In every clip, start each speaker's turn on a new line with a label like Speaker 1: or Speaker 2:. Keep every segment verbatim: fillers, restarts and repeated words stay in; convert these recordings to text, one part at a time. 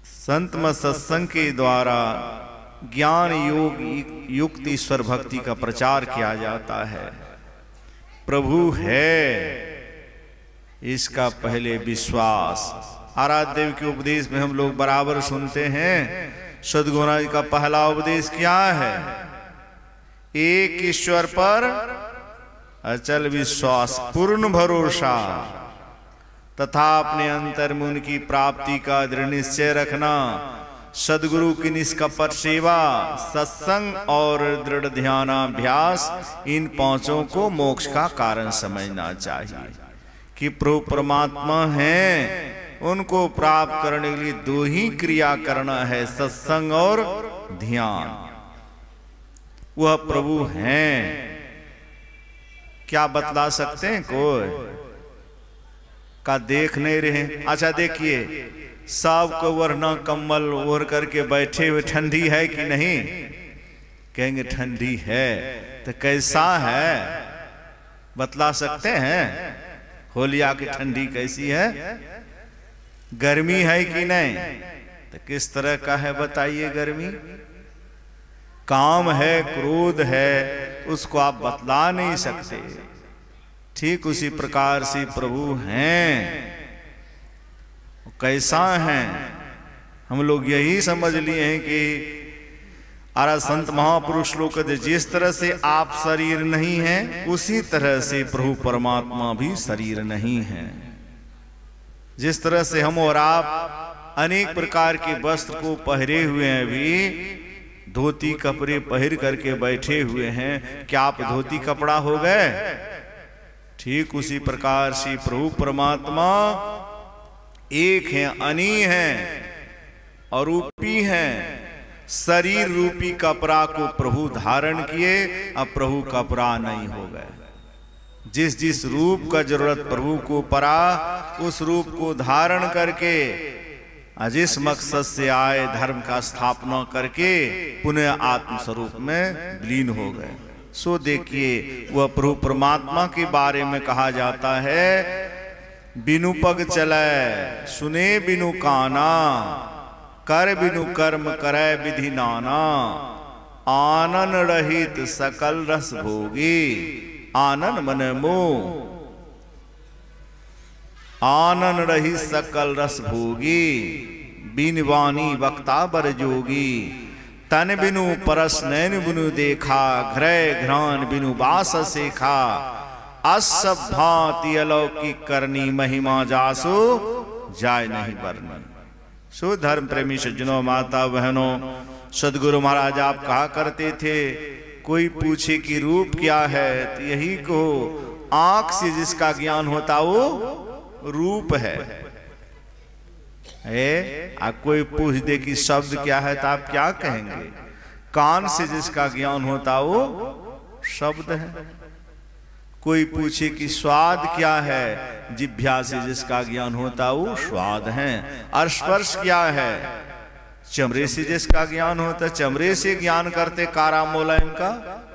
Speaker 1: संत मत सत्संग के द्वारा ज्ञान योग युक्त ईश्वर भक्ति का प्रचार किया जाता है। प्रभु है इसका पहले विश्वास। आराध्य देव के उपदेश में हम लोग बराबर सुनते हैं, सद्गुरु महाराज का पहला उपदेश क्या है? एक ईश्वर पर अचल विश्वास, पूर्ण भरोसा तथा अपने अंतर में उनकी प्राप्ति का दृढ़ निश्चय रखना। सदगुरु की निष्कपट सेवा, सत्संग और दृढ़ ध्यानाभ्यास, इन पांचों को मोक्ष का कारण समझना चाहिए कि प्रभु परमात्मा हैं, उनको प्राप्त करने के लिए दो ही क्रिया करना है, सत्संग और ध्यान। वह प्रभु हैं, क्या बतला सकते हैं? कोई का देख नहीं रहे। अच्छा देखिए, सबको वरना कम्बल ओढ़ करके बैठे हुए, ठंडी है कि नहीं? कहेंगे ठंडी है, तो कैसा है बतला सकते हैं? होलिया की ठंडी कैसी है? गर्मी है कि नहीं? तो किस तरह का है बताइए? गर्मी काम है, क्रोध है, उसको आप बतला नहीं सकते। ठीक उसी प्रकार से प्रभु हैं, कैसा हैं हम लोग यही समझ लिए हैं कि अरे संत महापुरुष लोग कहते जिस तरह से आप शरीर नहीं हैं, उसी तरह से प्रभु परमात्मा भी शरीर नहीं है। जिस तरह से हम और आप अनेक प्रकार के वस्त्र को पहरे हुए हैं, भी धोती कपड़े पहन करके बैठे हुए हैं, क्या आप धोती कपड़ा हो गए? ठीक उसी प्रकार से प्रभु परमात्मा एक हैं, अनी हैं और रूपी हैं। शरीर रूपी कपड़ा को प्रभु धारण किए, अब प्रभु कपड़ा नहीं हो गए। जिस जिस रूप का जरूरत प्रभु को पड़ा, उस रूप को धारण करके जिस मकसद से आए, धर्म का स्थापना करके पुनः आत्म स्वरूप में विलीन हो गए। सो देखिए, वह प्रभु परमात्मा के बारे में कहा जाता है, बिनु पग चले सुने बिनु काना, कर बिनु कर्म करे विधि नाना, आनन रहित सकल रस भोगी, आनन मन मोह, आनन रहित सकल रस भोगी, बिन वाणी वक्ता बर जोगी, तन बिनु परस नैन बिनु देखा, घृय घ्राण बिनु बास सेखा, असभ भांति अलौकिक करनी, महिमा जासो जाय नहीं बरनी। सो धर्म प्रेमी सज्जनों, माता बहनों, सदगुरु महाराज आप कहा करते थे, कोई पूछे कि रूप क्या है, तो यही कहो, आंख से जिसका ज्ञान होता वो रूप है। ए, आ कोई पूछ दे कि शब्द क्या है, तो आप क्या कहेंगे? कान से जिसका ज्ञान होता वो शब्द है। कोई पूछे कि स्वाद क्या है, जिह्वा से जिसका ज्ञान होता वो स्वाद है। और स्पर्श क्या है, चमड़े से जिसका ज्ञान होता, चमड़े से ज्ञान करते कारा मोलायम का।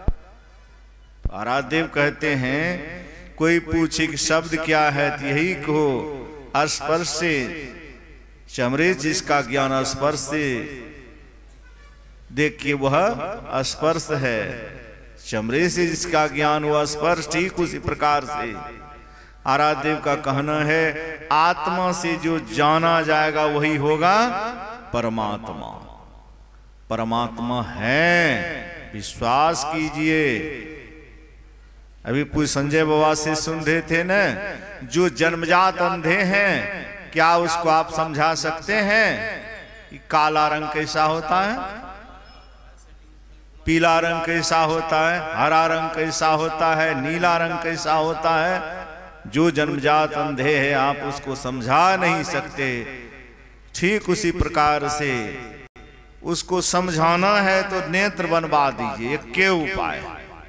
Speaker 1: आराध्य कहते हैं, कोई पूछे कि शब्द क्या है, तो यही कहो, स्पर्श से, चमड़े जिसका ज्ञान स्पर्श से, देखिए वह स्पर्श है। चमड़े से जिसका ज्ञान हुआ स्पर्श, ठीक उसी प्रकार से आराध्य का कहना है, आत्मा से जो जाना जाएगा वही होगा परमात्मा। परमात्मा है, विश्वास कीजिए। अभी पूछ संजय बाबा से सुन रहे थे ना, जो जन्मजात अंधे हैं, क्या उसको आप समझा सकते हैं कि काला रंग कैसा होता है, पीला रंग कैसा होता है, हरा रंग कैसा होता है, नीला रंग कैसा होता है? जो जन्मजात अंधे हैं, आप उसको समझा नहीं सकते। ठीक उसी प्रकार से उसको समझाना है तो नेत्र बनवा दीजिए, एक के उपाय,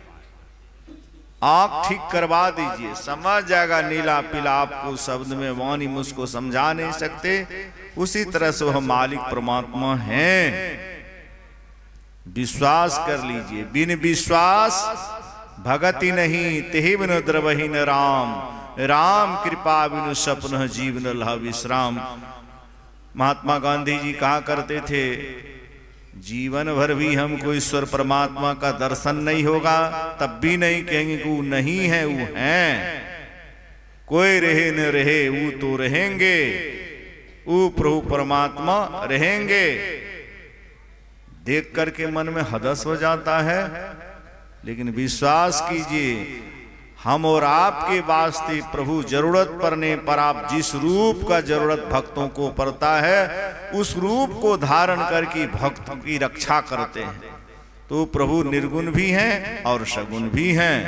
Speaker 1: आंख ठीक करवा दीजिए, समझ जाएगा नीला पीला। आपको शब्द में वाणी में उसको समझा नहीं सकते। उसी तरह से वह मालिक परमात्मा हैं, विश्वास कर लीजिए। बिन विश्वास भगति नहीं, तेहि बिनु द्रवहि न राम, राम कृपा बिनु सपन जीवन लह विश्राम। महात्मा गांधी जी कहा करते थे, जीवन भर भी हमको ईश्वर परमात्मा का दर्शन नहीं होगा तब भी नहीं कहेंगे कि वो नहीं है, वो हैं। कोई रहे न रहे वो तो रहेंगे, वो प्रभु परमात्मा रहेंगे। देख करके मन में हदस हो जाता है, लेकिन विश्वास कीजिए हम और आपके वास्ते प्रभु जरूरत पड़ने पर आप जिस रूप का जरूरत भक्तों को पड़ता है उस रूप को धारण करके भक्तों की रक्षा करते हैं। तो प्रभु निर्गुण भी हैं और सगुण भी हैं।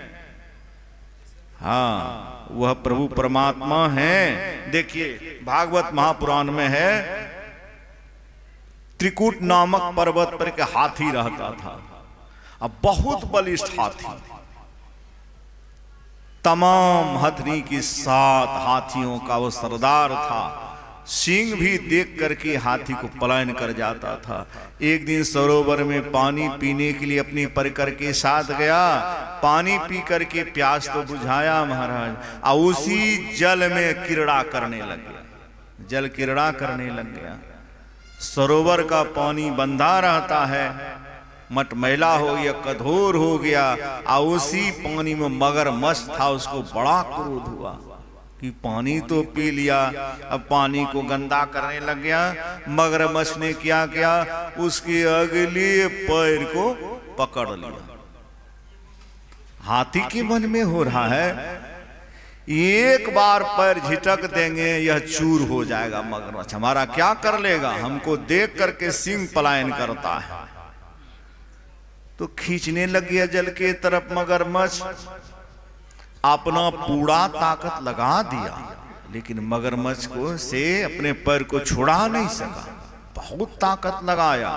Speaker 1: हाँ, वह प्रभु परमात्मा हैं। देखिए भागवत महापुराण में है, त्रिकूट नामक पर्वत पर के हाथी रहता था। अब बहुत बलिष्ठ हाथी, तमाम हथनी के साथ हाथियों का वो सरदार था। सिंह भी देख करके हाथी को पलायन कर जाता था। एक दिन सरोवर में पानी पीने के लिए अपनी परिकर के साथ गया। पानी पी करके प्यास तो बुझाया महाराज, और उसी जल में क्रीड़ा करने लग गया। जल क्रीड़ा करने लग गया। सरोवर का पानी बंधा रहता है, मटमैला हो गया, कठोर हो गया, और उसी पानी में मगरमच्छ था। उसको बड़ा क्रोध हुआ कि पानी तो पी लिया, अब पानी को गंदा करने लग गया। मगरमच्छ ने क्या किया, उसके अगले पैर को पकड़ लिया। हाथी के मन में हो रहा है, एक बार पैर झिटक देंगे यह चूर हो जाएगा मगरमच्छ, हमारा क्या कर लेगा। हमको देख करके सिंह पलायन करता है। तो खींचने लग गया जल के तरफ मगरमच्छ। अपना पूरा ताकत लगा दिया, लेकिन मगरमच्छ को से अपने पैर को छुड़ा नहीं सका। बहुत ताकत लगाया,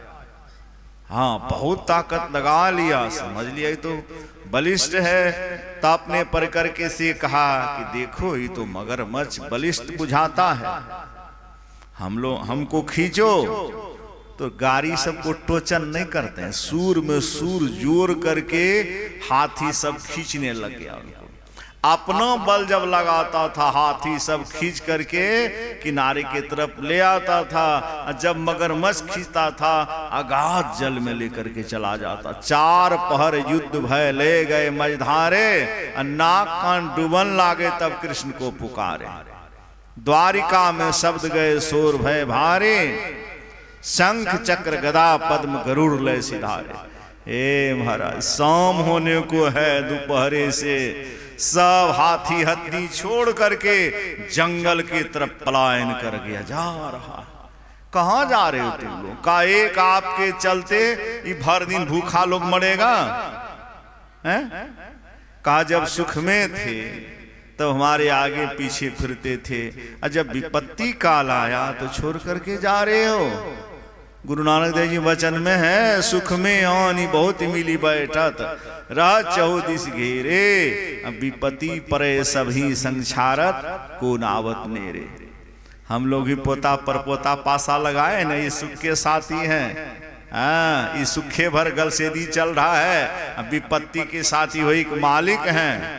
Speaker 1: हाँ बहुत ताकत लगा लिया, समझ लिया ये तो बलिष्ठ है। तो अपने परिकर के से कहा कि देखो ये तो मगरमच्छ बलिष्ठ बुझाता है, हम लोग हमको खींचो। तो गाड़ी सबको टोचन नहीं करते हैं, सूर में सूर जोर करके हाथी सब खींचने लग गया उनको। अपना बल जब लगाता था हाथी सब खींच करके किनारे की तरफ ले आता था। जब मगरमच्छ खींचता था अगाध जल में लेकर के चला जाता। चार पहर युद्ध भय ले गए मझधारे, नाक कान डूबन लागे तब कृष्ण को पुकारे। द्वारिका में शब्द गए शोर भय भारे, शंख चक्र गदा पद्म गरुड़ ले सिधारे। हे महाराज शाम होने को है, दोपहरे से सब हाथी हथनी छोड़ करके जंगल की तरफ पलायन कर गया। जा रहा, कहां जा रहे हो तुम लोग? का एक आपके चलते ये भर दिन भूखा लोग मरेगा हैं? कहा जब सुख में थे तब तो हमारे आगे पीछे फिरते थे, और जब विपत्ति काल आया तो छोड़ करके जा रहे हो। गुरु नानक देव जी वचन में है, सुख में आनी बहुत मिली बैठत, रह चौदिस घेरे, विपत्ति परे सभी संसारत को नावत मेरे। हम लोग ही पोता पर पोता पासा लगाए ना, ये सुख के साथी हैं। हाँ, ये सुखे भर गल से दी चल रहा है, विपत्ति के साथी हुई मालिक हैं।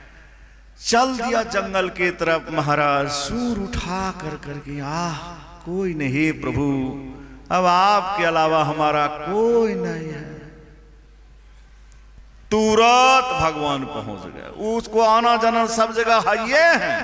Speaker 1: चल दिया जंगल के तरफ महाराज, सूर उठा कर करके, आह कोई नहीं प्रभु, अब आपके अलावा हमारा कोई नहीं है। तुरंत भगवान पहुंच गए। उसको आना जाना सब जगह है, ये है,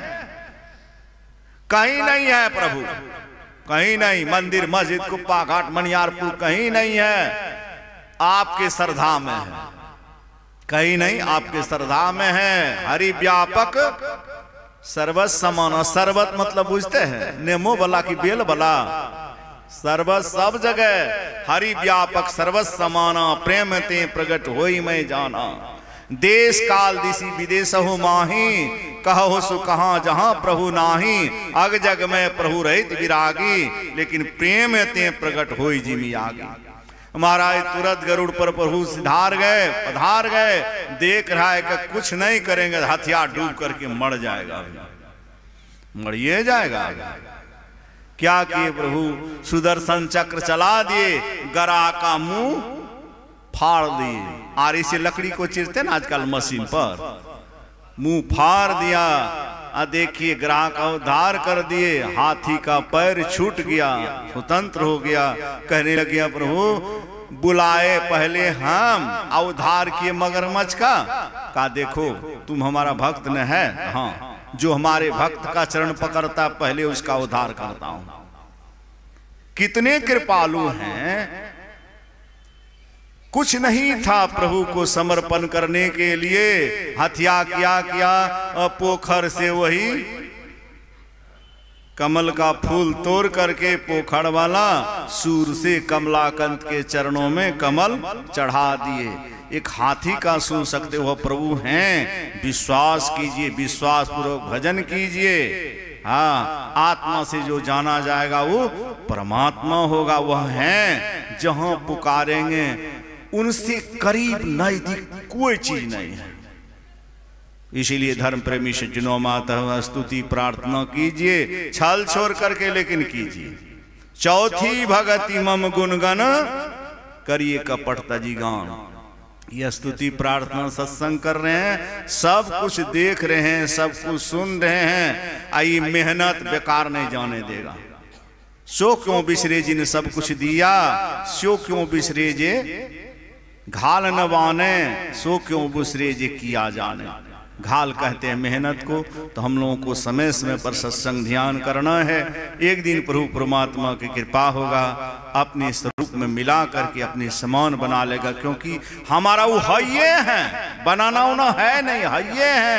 Speaker 1: कहीं नहीं है प्रभु, कहीं नहीं। मंदिर मस्जिद कुप्पा घाट मनियारपुर कहीं नहीं है, आपके श्रद्धा में है। कहीं नहीं, आपके श्रद्धा में है। हरि व्यापक सर्वत समान। सर्वत मतलब बुझते हैं, नेमो वाला की बेल वाला, सर्वत सब जगह। हरि व्यापक सर्वत समाना, प्रेम ते प्रगट होई मैं जाना। देश काल दिशी विदेश हो माही, कहो सु कहां जहां प्रभु नाही। अग जग में प्रभु रहित विरागी, लेकिन प्रेम ते प्रगट होई जिमी आगी। महाराज तुरंत गरुड़ पर प्रभु सिधार गए, पधार गए। देख रहा है कि कुछ नहीं करेंगे, हथियार डूब करके मर जाएगा, मरिए जाएगा। क्या किए प्रभु, सुदर्शन चक्र चला दिए, गरा का मुंह फाड़ दिए। आरी से लकड़ी को चीरते ना आजकल मशीन पर, मुंह फाड़ दिया। आ देखिए ग्राह का उद्धार कर दिए, हाथी का पैर छूट गया, स्वतंत्र हो गया। कहने लगे प्रभु बुलाए पहले हम, उद्धार किए मगरमच्छ का। का देखो तुम हमारा भक्त न है, हाँ जो हमारे भक्त का चरण पकड़ता पहले उसका उद्धार करता हूं। कितने कृपालु हैं। कुछ नहीं था प्रभु को समर्पण करने के लिए, हत्या किया किया पोखर से वही कमल का फूल तोड़ करके पोखर वाला सूर से कमलाकांत के चरणों में कमल चढ़ा दिए। एक हाथी का सुन सकते हो प्रभु हैं, विश्वास कीजिए, विश्वास पूर्वक भजन कीजिए। हाँ, आत्मा से जो जाना जाएगा वो परमात्मा होगा। वह है जहां पुकारेंगे उनसे करीब नजदीक कोई चीज नहीं है। इसीलिए धर्म प्रेमी सज्जनों माता स्तुति प्रार्थना कीजिए, छल छोड़ करके लेकिन कीजिए। चौथी भगति मम गुणगन करिए कपट तजी गान। यह स्तुति प्रार्थना सत्संग कर रहे हैं, सब कुछ देख रहे हैं, सब कुछ सुन रहे हैं, आई मेहनत बेकार नहीं जाने देगा। सो क्यों बिसरे जिन सब कुछ दिया, सो क्यों बिसरे जे घाल न बाने, सो क्यों बिसरे जे किया जाने। घाल कहते हैं मेहनत को। तो हम लोगों को समय समय पर सत्संग ध्यान करना है। एक दिन प्रभु परमात्मा की कृपा होगा, अपने स्वरूप में मिला करके अपने समान बना लेगा, क्योंकि हमारा वो है, बनाना उना है नहीं, है है।